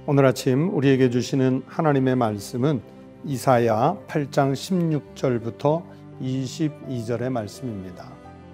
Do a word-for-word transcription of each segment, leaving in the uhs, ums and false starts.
오늘 아침 우리에게 주시는 하나님의 말씀은 이사야 팔 장 십육 절부터 이십이 절의 말씀입니다.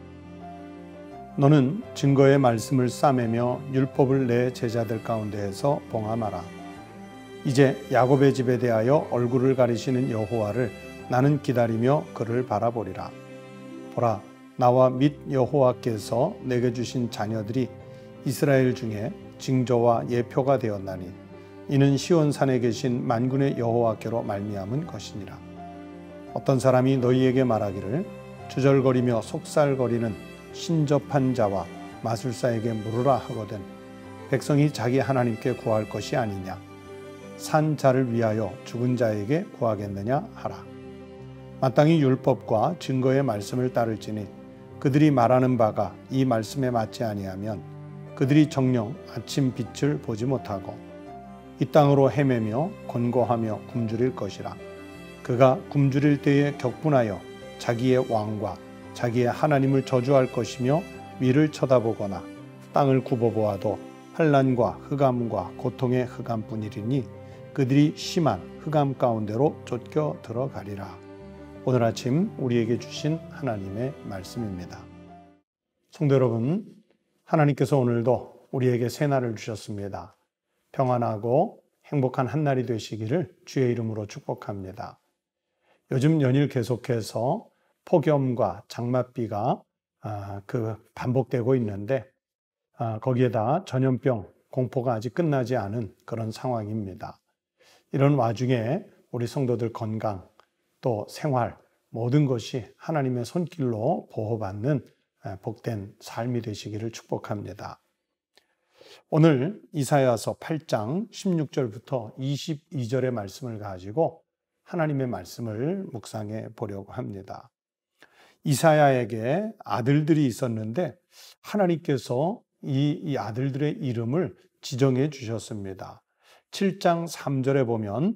너는 증거의 말씀을 싸매며 율법을 내 제자들 가운데에서 봉함하라. 이제 야곱의 집에 대하여 얼굴을 가리시는 여호와를 나는 기다리며 그를 바라보리라. 보라, 나와 및 여호와께서 내게 주신 자녀들이 이스라엘 중에 징조와 예표가 되었나니 이는 시온산에 계신 만군의 여호와께로 말미암은 것이니라. 어떤 사람이 너희에게 말하기를 주절거리며 속살거리는 신접한 자와 마술사에게 물으라 하거든 백성이 자기 하나님께 구할 것이 아니냐, 산 자를 위하여 죽은 자에게 구하겠느냐 하라. 마땅히 율법과 증거의 말씀을 따를지니 그들이 말하는 바가 이 말씀에 맞지 아니하면 그들이 정녕 아침 빛을 보지 못하고 이 땅으로 헤매며 권고하며 굶주릴 것이라. 그가 굶주릴 때에 격분하여 자기의 왕과 자기의 하나님을 저주할 것이며 위를 쳐다보거나 땅을 굽어보아도 환난과 흑암과 고통의 흑암뿐이리니 그들이 심한 흑암 가운데로 쫓겨 들어가리라. 오늘 아침 우리에게 주신 하나님의 말씀입니다. 성도 여러분, 하나님께서 오늘도 우리에게 새날을 주셨습니다. 평안하고 행복한 한날이 되시기를 주의 이름으로 축복합니다. 요즘 연일 계속해서 폭염과 장맛비가 그 반복되고 있는데 거기에다 전염병 공포가 아직 끝나지 않은 그런 상황입니다. 이런 와중에 우리 성도들 건강 또 생활 모든 것이 하나님의 손길로 보호받는 복된 삶이 되시기를 축복합니다. 오늘 이사야서 팔 장 십육 절부터 이십이 절의 말씀을 가지고 하나님의 말씀을 묵상해 보려고 합니다. 이사야에게 아들들이 있었는데 하나님께서 이, 이 아들들의 이름을 지정해 주셨습니다. 칠 장 삼 절에 보면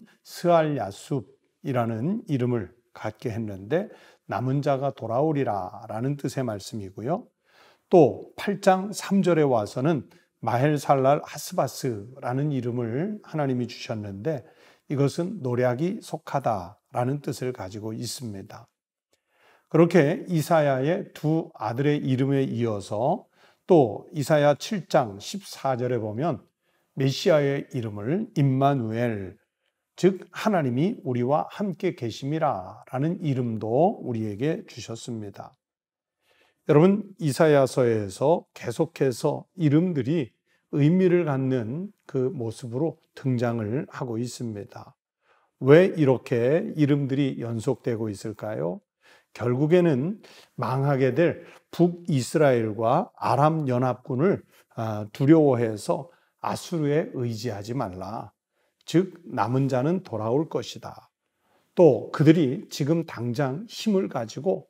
스알야숲이라는 이름을 갖게 했는데 남은 자가 돌아오리라 라는 뜻의 말씀이고요. 또 팔 장 삼 절에 와서는 마헬살랄 하스바스라는 이름을 하나님이 주셨는데 이것은 노략이 속하다라는 뜻을 가지고 있습니다. 그렇게 이사야의 두 아들의 이름에 이어서 또 이사야 칠 장 십사 절에 보면 메시아의 이름을 임마누엘, 즉 하나님이 우리와 함께 계심이라 라는 이름도 우리에게 주셨습니다. 여러분, 이사야서에서 계속해서 이름들이 의미를 갖는 그 모습으로 등장을 하고 있습니다. 왜 이렇게 이름들이 연속되고 있을까요? 결국에는 망하게 될 북이스라엘과 아람 연합군을 두려워해서 아수르에 의지하지 말라. 즉 남은 자는 돌아올 것이다. 또 그들이 지금 당장 힘을 가지고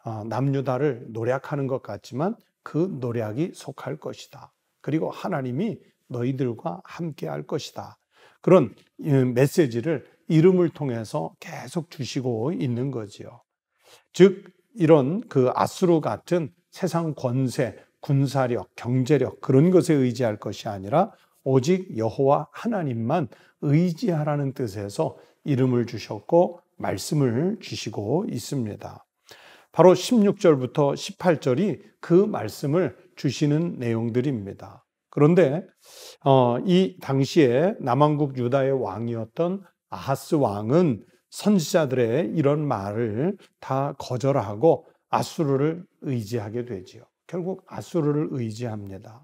남유다를 노략하는 것 같지만 그 노략이 속할 것이다. 그리고 하나님이 너희들과 함께 할 것이다. 그런 메시지를 이름을 통해서 계속 주시고 있는 거지요. 즉 이런 그 아수르 같은 세상 권세, 군사력, 경제력 그런 것에 의지할 것이 아니라 오직 여호와 하나님만 의지하라는 뜻에서 이름을 주셨고 말씀을 주시고 있습니다. 바로 십육 절부터 십팔 절이 그 말씀을 주시는 내용들입니다. 그런데 어, 이 당시에 남왕국 유다의 왕이었던 아하스 왕은 선지자들의 이런 말을 다 거절하고 아수르를 의지하게 되지요. 결국 아수르를 의지합니다.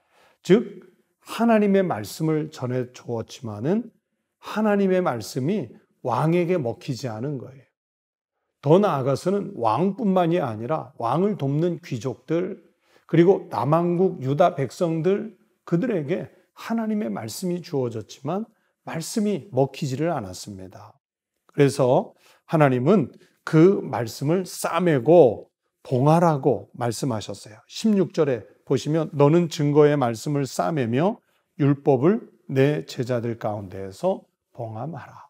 즉 하나님의 말씀을 전해 주었지만은 하나님의 말씀이 왕에게 먹히지 않은 거예요. 더 나아가서는 왕뿐만이 아니라 왕을 돕는 귀족들 그리고 남왕국 유다 백성들 그들에게 하나님의 말씀이 주어졌지만 말씀이 먹히지를 않았습니다. 그래서 하나님은 그 말씀을 싸매고 봉하라고 말씀하셨어요. 십육 절에 보시면 너는 증거의 말씀을 싸매며 율법을 내 제자들 가운데에서 봉함하라.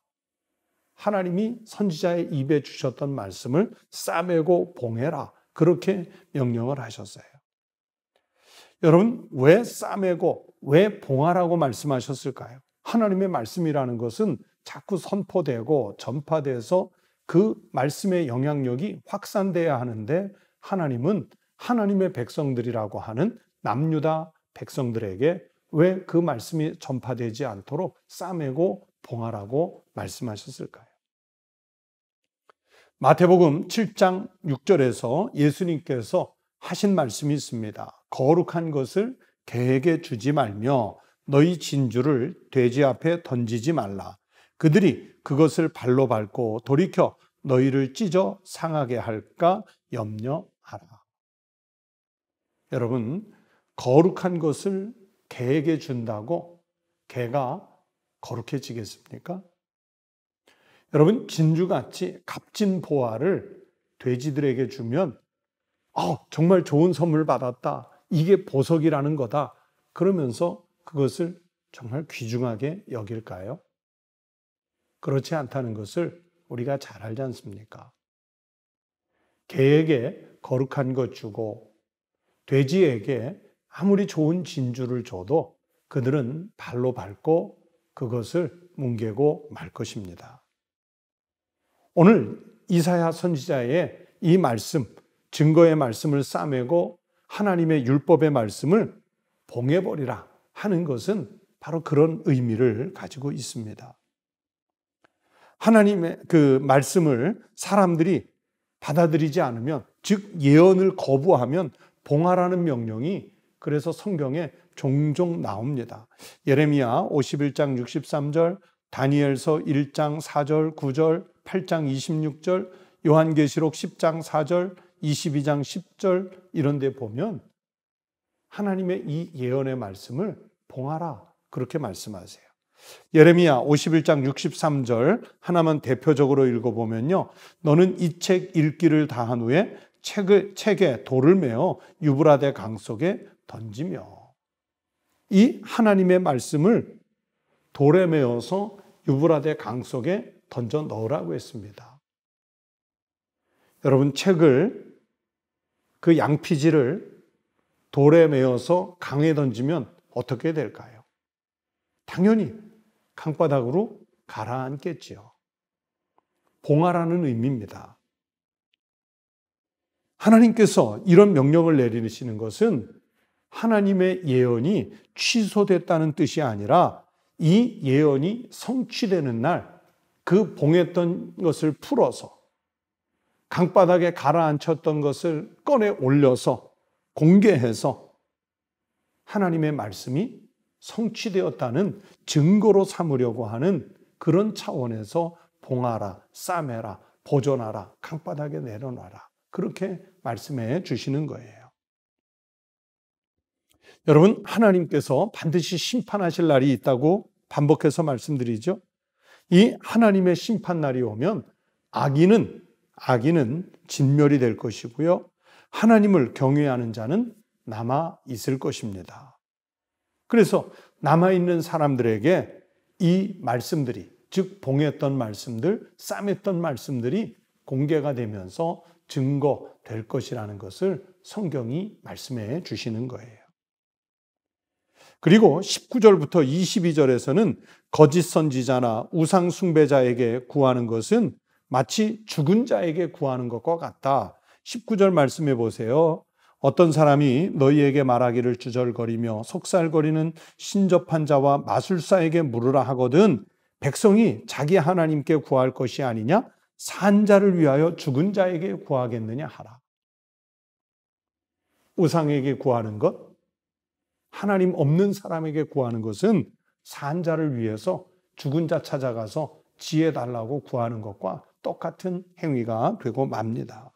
하나님이 선지자의 입에 주셨던 말씀을 싸매고 봉해라. 그렇게 명령을 하셨어요. 여러분, 왜 싸매고 왜 봉하라고 말씀하셨을까요? 하나님의 말씀이라는 것은 자꾸 선포되고 전파돼서 그 말씀의 영향력이 확산돼야 하는데, 하나님은 하나님의 백성들이라고 하는 남유다 백성들에게 왜 그 말씀이 전파되지 않도록 싸매고 봉하라고 말씀하셨을까요? 마태복음 칠 장 육 절에서 예수님께서 하신 말씀이 있습니다. 거룩한 것을 개에게 주지 말며 너희 진주를 돼지 앞에 던지지 말라. 그들이 그것을 발로 밟고 돌이켜 너희를 찢어 상하게 할까 염려하라. 여러분, 거룩한 것을 개에게 준다고 개가 거룩해지겠습니까? 여러분, 진주같이 값진 보화를 돼지들에게 주면 어, 정말 좋은 선물 받았다, 이게 보석이라는 거다, 그러면서 그것을 정말 귀중하게 여길까요? 그렇지 않다는 것을 우리가 잘 알지 않습니까? 개에게 거룩한 것 주고 돼지에게 아무리 좋은 진주를 줘도 그들은 발로 밟고 그것을 뭉개고 말 것입니다. 오늘 이사야 선지자의 이 말씀, 증거의 말씀을 싸매고 하나님의 율법의 말씀을 봉해버리라 하는 것은 바로 그런 의미를 가지고 있습니다. 하나님의 그 말씀을 사람들이 받아들이지 않으면, 즉 예언을 거부하면 봉하라는 명령이 그래서 성경에 종종 나옵니다. 예레미야 오십일 장 육십삼 절, 다니엘서 일 장 사 절 구 절, 팔 장 이십육 절, 요한계시록 십 장 사 절, 이십이 장 십 절 이런 데 보면 하나님의 이 예언의 말씀을 봉하라 그렇게 말씀하세요. 예레미야 오십일 장 육십삼 절 하나만 대표적으로 읽어보면요, 너는 이 책 읽기를 다한 후에 책을, 책에 돌을 메어 유브라데 강 속에 던지며, 이 하나님의 말씀을 돌에 메어서 유브라데 강 속에 던져 넣으라고 했습니다. 여러분, 책을, 그 양피지를 돌에 메어서 강에 던지면 어떻게 될까요? 당연히 강바닥으로 가라앉겠지요. 봉하라는 의미입니다. 하나님께서 이런 명령을 내리시는 것은 하나님의 예언이 취소됐다는 뜻이 아니라 이 예언이 성취되는 날 그 봉했던 것을 풀어서 강바닥에 가라앉혔던 것을 꺼내 올려서 공개해서 하나님의 말씀이 성취되었다는 증거로 삼으려고 하는 그런 차원에서 봉하라, 싸매라, 보존하라, 강바닥에 내려놔라, 그렇게 말씀해 주시는 거예요. 여러분, 하나님께서 반드시 심판하실 날이 있다고 반복해서 말씀드리죠. 이 하나님의 심판날이 오면 악인은 악인은 진멸이 될 것이고요, 하나님을 경외하는 자는 남아 있을 것입니다. 그래서 남아있는 사람들에게 이 말씀들이, 즉 봉했던 말씀들, 싸맸던 말씀들이 공개가 되면서 증거될 것이라는 것을 성경이 말씀해 주시는 거예요. 그리고 십구 절부터 이십이 절에서는 거짓 선지자나 우상 숭배자에게 구하는 것은 마치 죽은 자에게 구하는 것과 같다. 십구 절 말씀해 보세요. 어떤 사람이 너희에게 말하기를 주절거리며 속살거리는 신접한 자와 마술사에게 물으라 하거든 백성이 자기 하나님께 구할 것이 아니냐? 산 자를 위하여 죽은 자에게 구하겠느냐 하라. 우상에게 구하는 것, 하나님 없는 사람에게 구하는 것은 산 자를 위해서 죽은 자 찾아가서 지혜 달라고 구하는 것과 똑같은 행위가 되고 맙니다.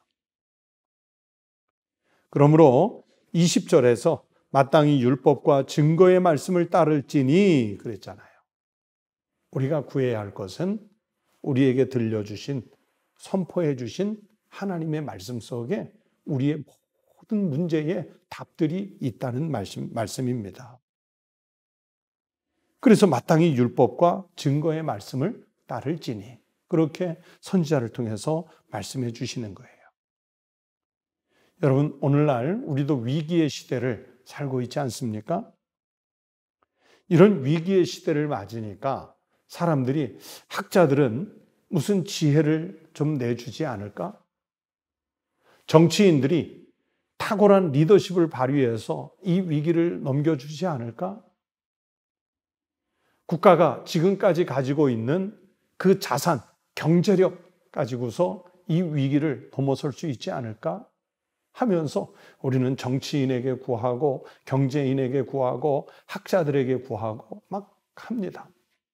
그러므로 이십 절에서 마땅히 율법과 증거의 말씀을 따를지니 그랬잖아요. 우리가 구해야 할 것은 우리에게 들려주신, 선포해 주신 하나님의 말씀 속에 우리의 모든 문제의 답들이 있다는 말씀, 말씀입니다. 그래서 마땅히 율법과 증거의 말씀을 따를지니 그렇게 선지자를 통해서 말씀해 주시는 거예요. 여러분, 오늘날 우리도 위기의 시대를 살고 있지 않습니까? 이런 위기의 시대를 맞으니까 사람들이, 학자들은 무슨 지혜를 좀 내주지 않을까? 정치인들이 탁월한 리더십을 발휘해서 이 위기를 넘겨주지 않을까? 국가가 지금까지 가지고 있는 그 자산, 경제력 가지고서 이 위기를 넘어설 수 있지 않을까 하면서 우리는 정치인에게 구하고 경제인에게 구하고 학자들에게 구하고 막 합니다.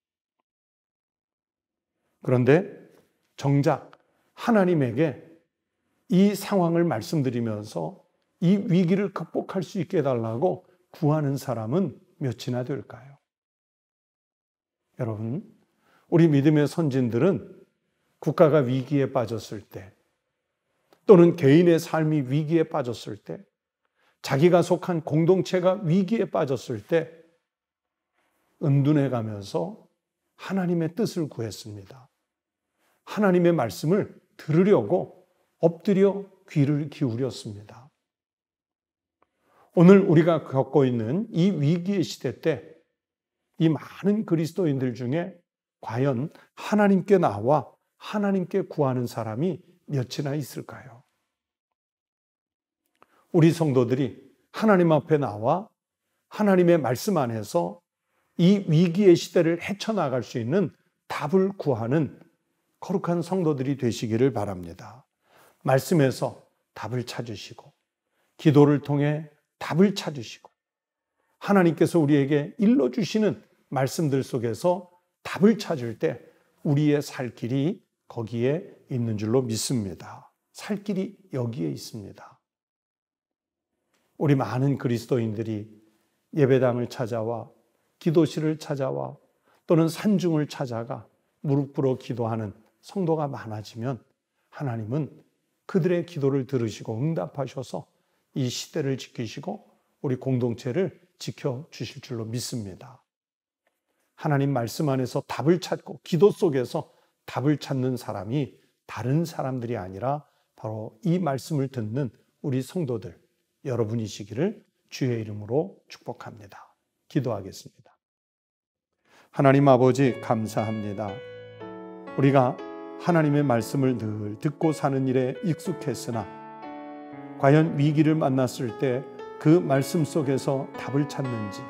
그런데 정작 하나님에게 이 상황을 말씀드리면서 이 위기를 극복할 수 있게 해달라고 구하는 사람은 몇이나 될까요? 여러분, 우리 믿음의 선진들은 국가가 위기에 빠졌을 때, 또는 개인의 삶이 위기에 빠졌을 때, 자기가 속한 공동체가 위기에 빠졌을 때 은둔해 가면서 하나님의 뜻을 구했습니다. 하나님의 말씀을 들으려고 엎드려 귀를 기울였습니다. 오늘 우리가 겪고 있는 이 위기의 시대 때 이 많은 그리스도인들 중에 과연 하나님께 나와 하나님께 구하는 사람이 몇이나 있을까요? 우리 성도들이 하나님 앞에 나와 하나님의 말씀 안에서 이 위기의 시대를 헤쳐나갈 수 있는 답을 구하는 거룩한 성도들이 되시기를 바랍니다. 말씀에서 답을 찾으시고, 기도를 통해 답을 찾으시고, 하나님께서 우리에게 일러주시는 말씀들 속에서 답을 찾을 때 우리의 살 길이 거기에 있는 줄로 믿습니다. 살 길이 여기에 있습니다. 우리 많은 그리스도인들이 예배당을 찾아와, 기도실을 찾아와, 또는 산중을 찾아가 무릎 꿇어 기도하는 성도가 많아지면 하나님은 그들의 기도를 들으시고 응답하셔서 이 시대를 지키시고 우리 공동체를 지켜주실 줄로 믿습니다. 하나님 말씀 안에서 답을 찾고 기도 속에서 답을 찾는 사람이 다른 사람들이 아니라 바로 이 말씀을 듣는 우리 성도들 여러분이시기를 주의 이름으로 축복합니다. 기도하겠습니다. 하나님 아버지, 감사합니다. 우리가 하나님의 말씀을 늘 듣고 사는 일에 익숙했으나 과연 위기를 만났을 때 그 말씀 속에서 답을 찾는지,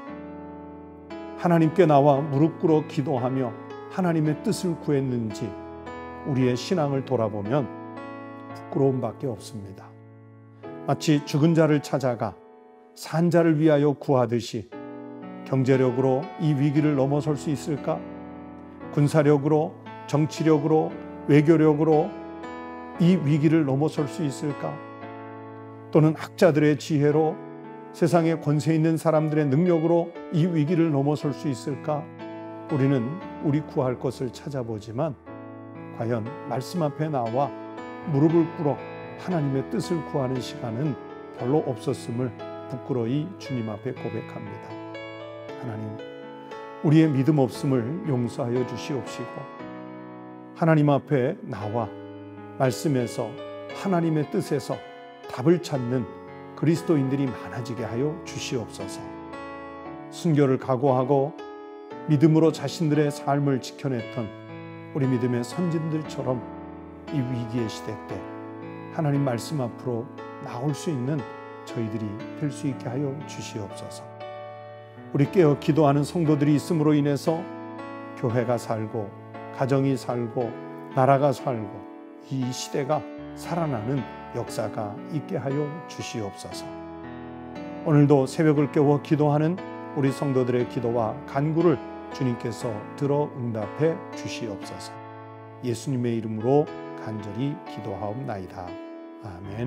하나님께 나와 무릎 꿇어 기도하며 하나님의 뜻을 구했는지 우리의 신앙을 돌아보면 부끄러움밖에 없습니다. 마치 죽은 자를 찾아가 산 자를 위하여 구하듯이 경제력으로 이 위기를 넘어설 수 있을까? 군사력으로, 정치력으로, 외교력으로 이 위기를 넘어설 수 있을까? 또는 학자들의 지혜로, 세상에 권세 있는 사람들의 능력으로 이 위기를 넘어설 수 있을까? 우리는 우리 구할 것을 찾아보지만 과연 말씀 앞에 나와 무릎을 꿇어 하나님의 뜻을 구하는 시간은 별로 없었음을 부끄러이 주님 앞에 고백합니다. 하나님, 우리의 믿음 없음을 용서하여 주시옵시고 하나님 앞에 나와 말씀에서 하나님의 뜻에서 답을 찾는 그리스도인들이 많아지게 하여 주시옵소서. 순교를 각오하고 믿음으로 자신들의 삶을 지켜냈던 우리 믿음의 선진들처럼 이 위기의 시대 때 하나님 말씀 앞으로 나올 수 있는 저희들이 될 수 있게 하여 주시옵소서. 우리 깨어 기도하는 성도들이 있음으로 인해서 교회가 살고, 가정이 살고, 나라가 살고, 이 시대가 살아나는 역사가 있게 하여 주시옵소서. 오늘도 새벽을 깨워 기도하는 우리 성도들의 기도와 간구를 주님께서 들어 응답해 주시옵소서. 예수님의 이름으로 간절히 기도하옵나이다. 아멘.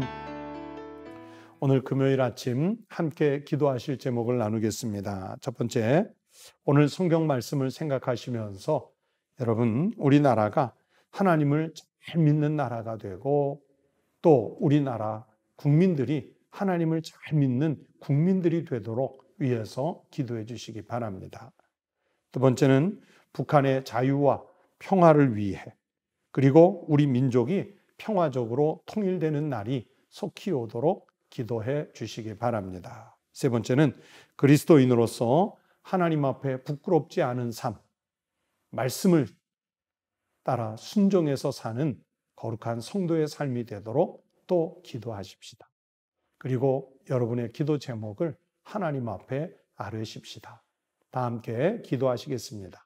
오늘 금요일 아침 함께 기도하실 제목을 나누겠습니다. 첫 번째, 오늘 성경 말씀을 생각하시면서 여러분, 우리나라가 하나님을 잘 믿는 나라가 되고 또 우리나라 국민들이 하나님을 잘 믿는 국민들이 되도록 위해서 기도해 주시기 바랍니다. 두 번째는 북한의 자유와 평화를 위해, 그리고 우리 민족이 평화적으로 통일되는 날이 속히 오도록 기도해 주시기 바랍니다. 세 번째는 그리스도인으로서 하나님 앞에 부끄럽지 않은 삶, 말씀을 따라 순종해서 사는 거룩한 성도의 삶이 되도록 또 기도하십시다. 그리고 여러분의 기도 제목을 하나님 앞에 아뢰십시다. 다 함께 기도하시겠습니다.